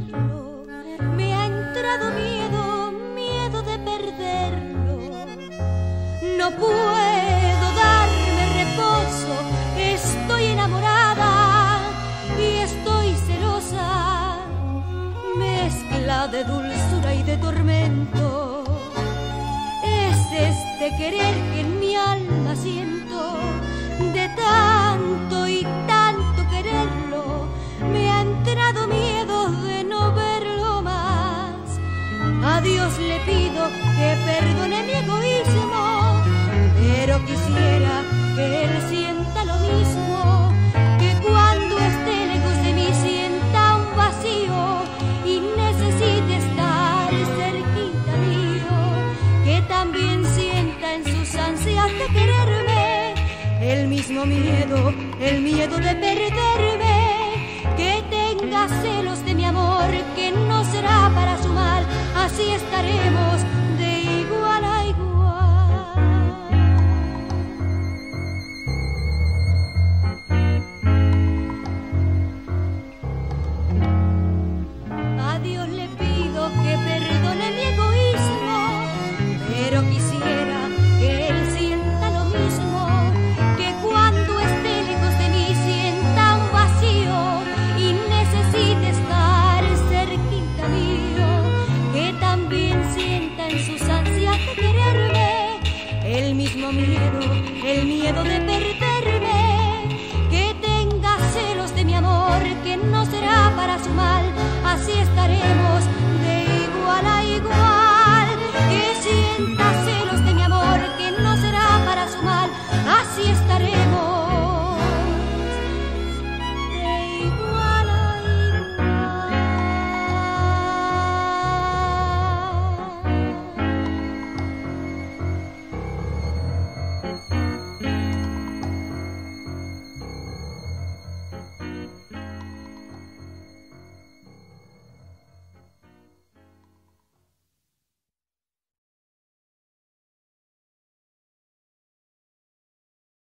quererlo. Me ha entrado miedo, miedo de perderlo. No puedo darme reposo, estoy enamorada y estoy celosa, mezcla de dulzura y de tormento. Es este querer que en mi alma siento, de tanto y tanto quererlo, me ha entrado miedo de no verlo más. A Dios le pido que perdone mi egoísmo, pero quisiera que Él sienta lo mismo, que cuando esté lejos de mí sienta un vacío y necesite estar cerquita mío, que también sienta en sus ansias de quererme el mismo miedo, el miedo de perderme, que tenga celos de mi amor, que no será para su mal, así estaremos de igual a igual. A Dios le pido que perdone mi egoísmo, pero quisiera que Él sienta lo mismo, que cuando esté lejos de mí sienta un vacío y necesite estar cerquita mío, que también sienta en sus ansias de quererme el mismo miedo, el miedo de